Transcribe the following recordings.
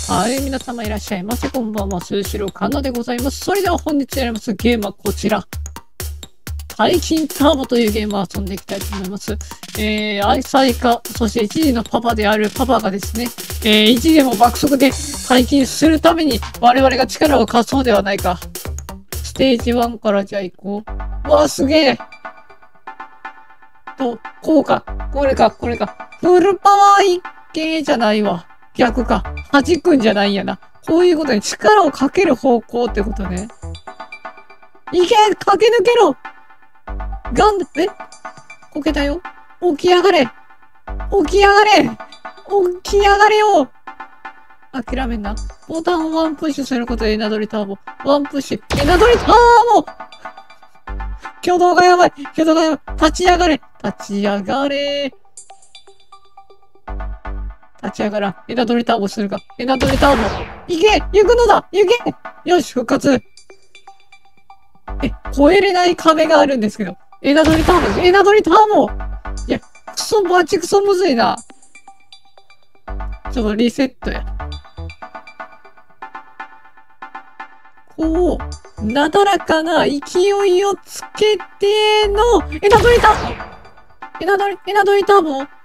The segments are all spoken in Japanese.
はい、皆様いらっしゃいませ。こんばんは、スーシローカナでございます。それでは本日やりますゲームはこちら。大金ターボというゲームを遊んでいきたいと思います。愛妻家、そして一児のパパであるパパがですね、意地でも爆速で大金するために我々が力を貸そうではないか。ステージ1からじゃあ行こう。わあ、すげえと、こうか。これか。フルパワー一系じゃないわ。逆か。弾くんじゃないんやな。こういうことに力をかける方向ってことね。いけ駆け抜けろこけたよ。起き上がれよ諦めんな。ボタンをワンプッシュすることでエナドリターボ。ワンプッシュ。エナドリターボ挙動がやばい立ち上がれ立ち上がらん。エナドリターボするか。エナドリターボ。行くのだよし、復活越えれない壁があるんですけど。エナドリターボいや、バチクソむずいな。ちょっとリセットや。こう、なだらかな勢いをつけての、エナドリターボ超えろエナドリター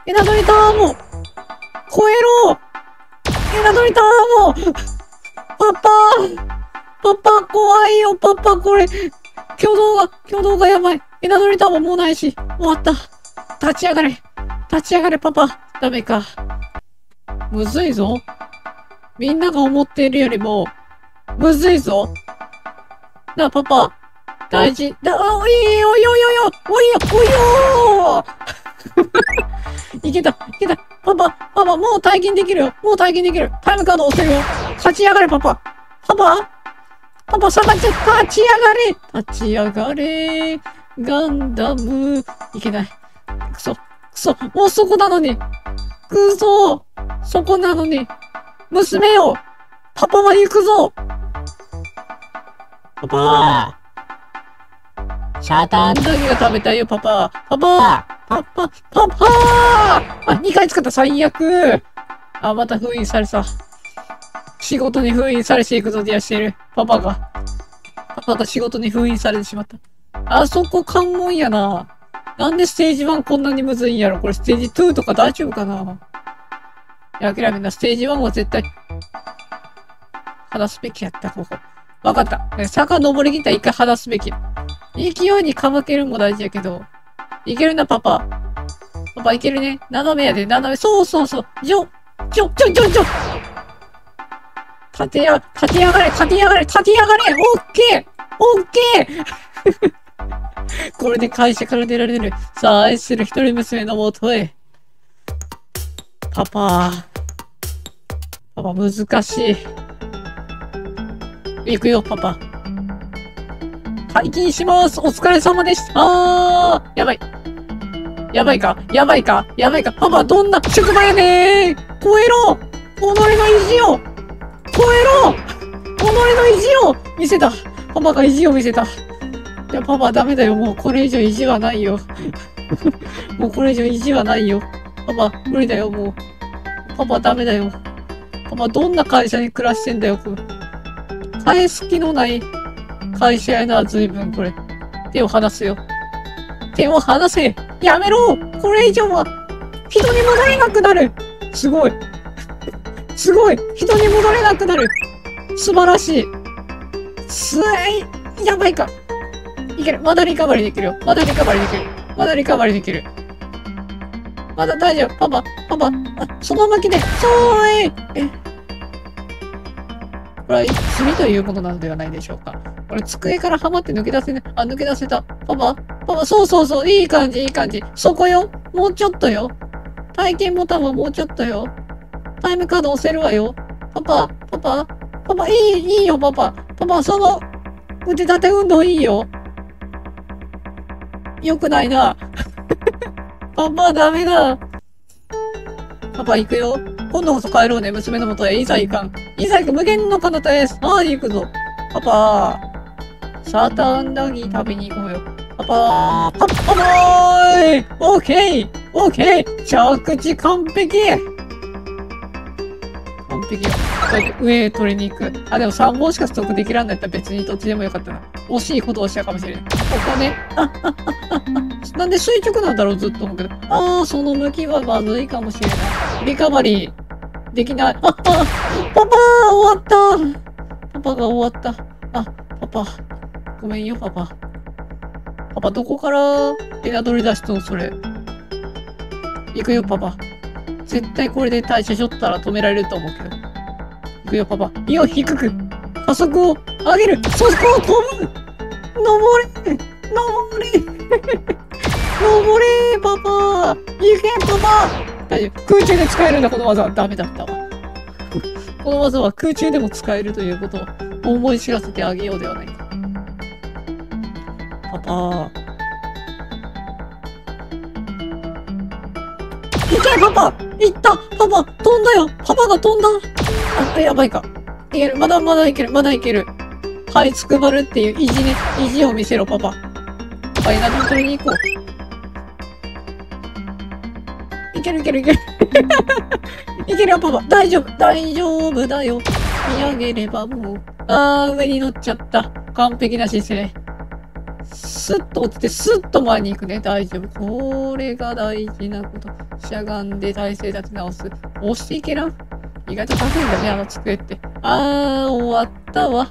ボパパ怖いよこれ挙動がやばい。エナドリターボもうないし、終わった。立ち上がれパパ。ダメか。むずいぞ。みんなが思っているよりも、むずいぞ。なあ、パパ。大事。おいよいけた。パパ、もう体験できるよ。タイムカード押せるよ。立ち上がれ、パパ、さばちゃ立ち上がれ。ガンダム。いけない。くそ。もうそこなのに。そこなのに。娘よ。パパは行くぞ。パパシャーターンだけが食べたいよ、パパあ、2回使った、最悪あ、また封印された。仕事に封印されていくぞ、ディアしている。パパが仕事に封印されてしまった。あそこ関門やな。なんでステージ1こんなにむずいんやろ。これステージ2とか大丈夫かな。いや、諦めんな。ステージ1は絶対、話すべきやった、ここ。わかった。坂登りきったら一回話すべき。勢いにかまけるのも大事やけど。いけるな、パパいけるね。斜めやで、そう。ちょ。立ち上がれ。オッケーこれで会社から出られる。さあ、愛する一人娘のもとへ。パパ、難しい。行くよ、パパ。退勤します。お疲れ様でした。やばいか。パパ、どんな職場やねー。超えろ己の意地を見せた。パパが意地を見せた。いや、パパダメだよ。もうこれ以上意地はないよ。パパ、無理だよ、もう。パパダメだよ。パパ、どんな会社に暮らしてんだよ、返す気のない会社やな、随分これ。手を離せ。やめろこれ以上は、人に戻れなくなる。すごい。人に戻れなくなる。素晴らしい。やばいか。いける。まだリカバリできるよ。まだ大丈夫。パパ、その向きで、これは罪というものなのではないでしょうか。これ机からはまって抜け出せね。抜け出せた。パパ、そう、いい感じ。そこよ。もうちょっとよ。体験ボタンはもうちょっとよ。タイムカード押せるわよ。パパ、いいよ、パパ、その、腕立て運動いいよ。よくないな。パパ、ダメだ。パパ、行くよ。今度こそ帰ろうね、娘のもとへ。いざ行く、無限の彼方へ。行くぞ。パパ、サーターアンダギー食べに行こうよ。パパーイオーケー着地完璧璧よ。上へ取りに行く。あ、でも3本しかストックできらんのやったら別にどっちでもよかったな。惜しいことをしたかもしれない。ここね。なんで垂直なんだろうずっと思うけど。その向きはまずいかもしれない。リカバリーできない。パパ終わった。パパが終わった。パパ。ごめんよ、パパ。パパ、どこからエナドリ出しとんそれ。行くよ、パパ。絶対これで大社しょったら止められると思うけど。行くよ、パパ。よ、低く。加速を上げる。そこを飛ぶ。登れ。登れ。登れ、パパ。行け、パパ。大丈夫。空中で使えるんだ、この技は。ダメだったわ。この技は空中でも使えるということを思い知らせてあげようではないか。パパ。行け、パパ。行った。パパ、飛んだよ。パパが飛んだ。やばいか。いける。まだまだいける。まだいける。はい、つくばるっていう意地ね。意地を見せろ、パパ。パパ、エナドリ取りに行こう。いけるいけるいける。いけるよ、パパ。大丈夫。大丈夫だよ。見上げればもう。上に乗っちゃった。完璧な姿勢。スッと落ちて、スッと前に行くね。大丈夫。これが大事なこと。しゃがんで体勢立て直す。押していけらん。意外と高いんだね、あの机って。終わったわ。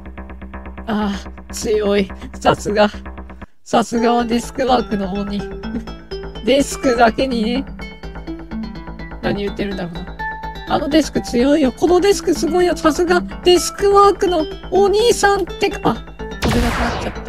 強い。さすが。さすがはデスクワークの鬼。デスクだけにね。何言ってるんだろうな。あのデスク強いよ。このデスクすごいよ。さすがデスクワークのお兄さんってか。飛べなくなっちゃった。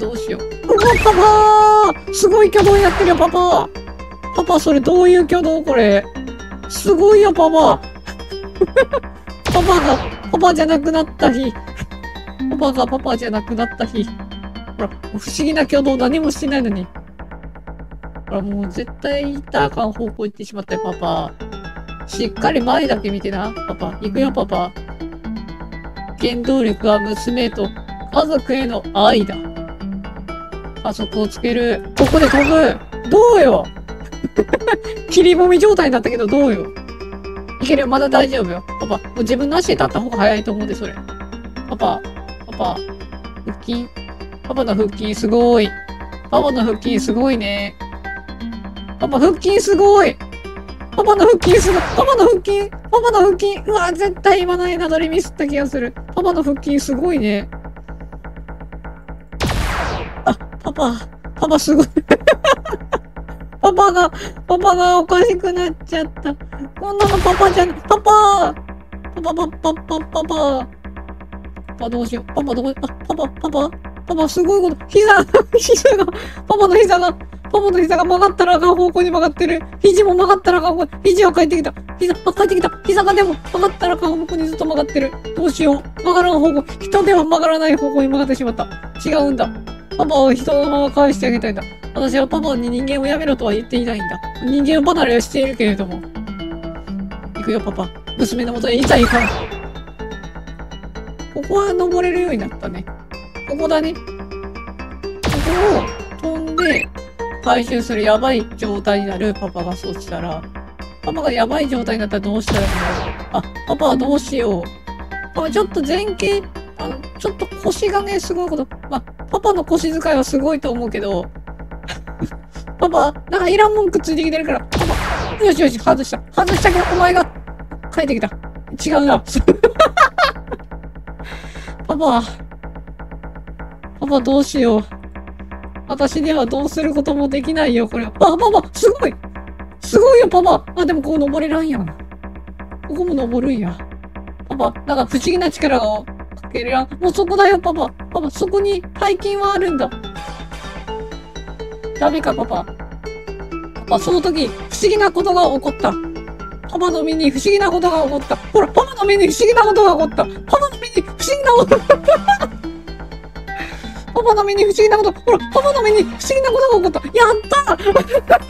どうしよう。パパーすごい挙動になってるよ、パパパパ、それどういう挙動これ。すごいよ、パパパパがパパじゃなくなった日。パパがパパじゃなくなった日。ほら、不思議な挙動何もしてないのに。ほら、もう絶対行ったらあかん方向行ってしまったよ、パパ。しっかり前だけ見てな、パパ。行くよ、パパ。原動力は娘と家族への愛だ。加速をつける。ここで飛ぶ。どうよ切りもみ状態になったけどどうよ。いけるよ。まだ大丈夫よ。パパ、もう自分の足で立った方が早いと思うんで、それ。パパ、腹筋。パパの腹筋すごい。パパの腹筋すごいね。パパ腹筋すごい。パパの腹筋すごい。パパの腹筋。パパの腹筋。うわ、絶対今のエナドリミスった気がする。パパの腹筋すごいね。パパすごい。パパがおかしくなっちゃった。こんなのパパじゃん。パパどうしよう。パパすごいこと。パパの膝が曲がったらあかん方向に曲がってる。肘も曲がったらあかん方向に。肘は帰ってきた。膝がでも曲がったらあかん方向にずっと曲がってる。どうしよう。曲がらん方向。人では曲がらない方向に曲がってしまった。違うんだ。パパを人のまま返してあげたいんだ。私はパパに人間をやめろとは言っていないんだ。人間離れはしているけれども。行くよ、パパ。娘のもとへいざ行かん。ここは登れるようになったね。ここだね。ここを飛んで回収するやばい状態になるパパがそうしたら、パパがやばい状態になったらどうしたらいいんだろう。パパはどうしよう。パパちょっと前傾、ちょっと腰がね、すごいこと。パパの腰使いはすごいと思うけど、パパ、なんかいらんもんくっついてきてるから、パパ、よしよし、外したけど、お前が、帰ってきた。違うな。パパどうしよう。私ではどうすることもできないよ、これは。パパ、すごいよ、パパ。でもここ登れらんやん。ここも登るんや。パパ、なんか不思議な力をかけるやん。もうそこだよ、パパ、そこに大金はあるんだ。ダメか、パパ、その時、不思議なことが起こった。パパの身に不思議なことが起こった。ほら、パパの身に不思議なことが起こった。パパの身に不思議なこと。パパの身に不思議なこと。ほら、パパの身に不思議なことが起こった。やった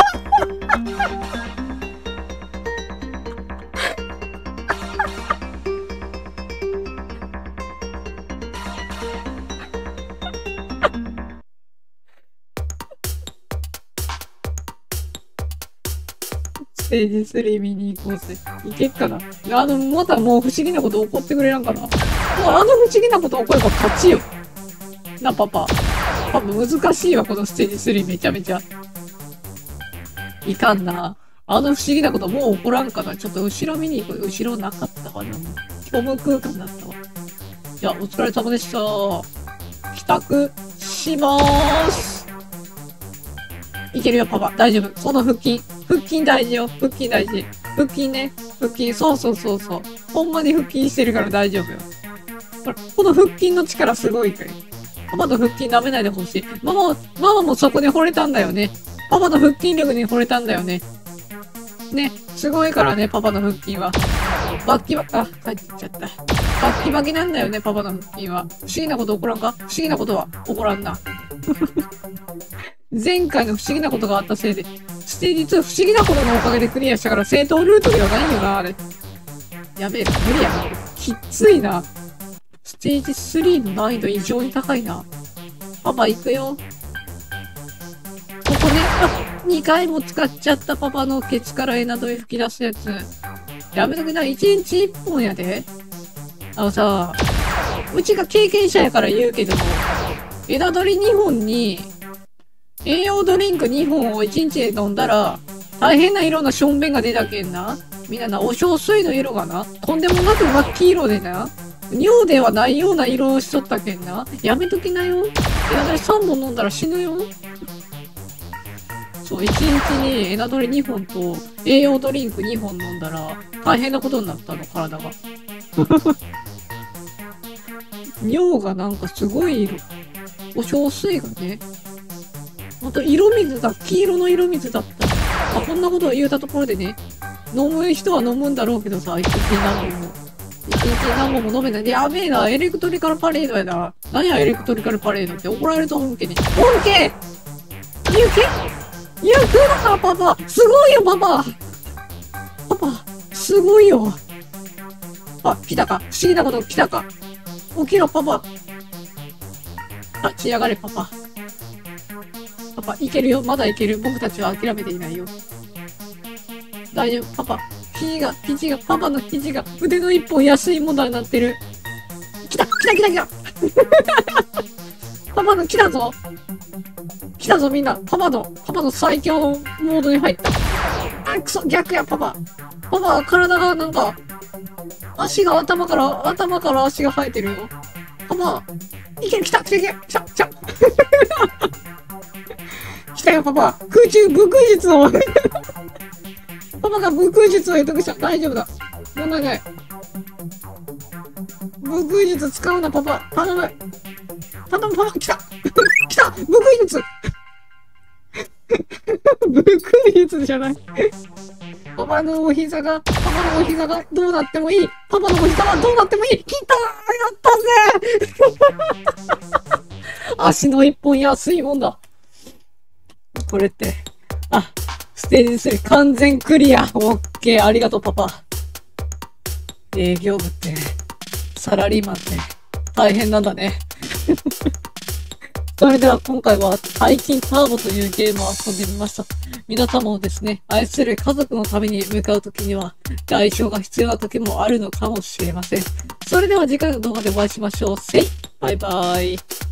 ステージ3見に行こうぜ。いけっかな。またもう不思議なこと起こってくれやんかな。もう不思議なこと起これば勝ちよ。な、パパ。パパ難しいわ、このステージ3めちゃめちゃ。いかんな。不思議なこともう起こらんかな。ちょっと後ろ見に行こう。後ろなかったかな。虚無空間だったわ。いや、お疲れ様でした。帰宅しまーす。いけるよ、パパ。大丈夫。その腹筋。腹筋大事よ。腹筋大事。腹筋ね。腹筋。そうそうそうそう。ほんまに腹筋してるから大丈夫よ。ほら、この腹筋の力すごいから。パパの腹筋舐めないでほしい。ママもそこで惚れたんだよね。パパの腹筋力に惚れたんだよね。ね、すごいからね、パパの腹筋は。バッキバキ、帰ってきちゃった。バッキバキなんだよね、パパの腹筋は。不思議なこと起こらんか？不思議なことは起こらんな。前回の不思議なことがあったせいで、ステージ2不思議なことのおかげでクリアしたから正当ルートではないよな、あれ。やべえ、無理やな。きっついな。ステージ3の難易度異常に高いな。パパ行くよ。ここね、2回も使っちゃったパパのケツからエナドリ吹き出すやつ。やめとくな、1日1本やで。さ、うちが経験者やから言うけども、エナドリ2本に、栄養ドリンク2本を1日で飲んだら、大変な色のションベンが出たけんな。みんなな、お小水の色がな、とんでもなく真っ黄色でな、尿ではないような色をしとったけんな。やめときなよ。エナドリ3本飲んだら死ぬよ。そう、1日にエナドリ2本と栄養ドリンク2本飲んだら大変なことになったの、体が。尿がなんかすごい色。お小水がね。ほんと色水だ。黄色の色水だった。こんなことを言うたところでね、飲む人は飲むんだろうけどさ、1日何本も。1日何本も飲めないで、やべえな、エレクトリカルパレードやな。何やエレクトリカルパレードって怒られると本家に。本家言うけいや、来るな、パパすごいよ、パパパパすごいよ来たか不思議なこと来たか起きろ、パパ立ち上がれ、パパパパ、いけるよ、まだいける。僕たちは諦めていないよ。大丈夫、パパ。パパの肘が腕の一本安いものになってる。来たパパの来たぞ来たぞみんな。パパの最強のモードに入った。くそ、逆や、パパ。パパ、体がなんか、足が頭から足が生えてるよ。パパ、いける、来たよ、パパ。空中武空術を。パパが武空術を得得した。大丈夫だ。問題ない。武空術使うな、パパ。頼む、パパ、来た来た武空術武空術じゃない。パパのお膝がどうなってもいい。パパのお膝はどうなってもいい。来たー、やったぜ足の一本安いもんだ。これって、ステージ3完全クリア。オッケー、ありがとう、パパ。営業部って、サラリーマンって、大変なんだね。それでは今回は、大金ターボというゲームを遊んでみました。皆様もですね、愛する家族のために向かうときには、代償が必要な時もあるのかもしれません。それでは次回の動画でお会いしましょう。バイバーイ。